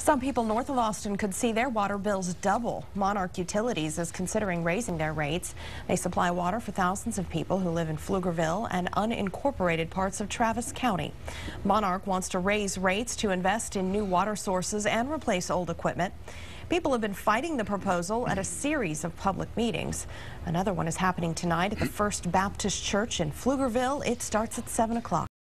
Some people north of Austin could see their water bills double. Monarch Utilities is considering raising their rates. They supply water for thousands of people who live in Pflugerville and unincorporated parts of Travis County. Monarch wants to raise rates to invest in new water sources and replace old equipment. People have been fighting the proposal at a series of public meetings. Another one is happening tonight at the First Baptist Church in Pflugerville. It starts at 7 o'clock.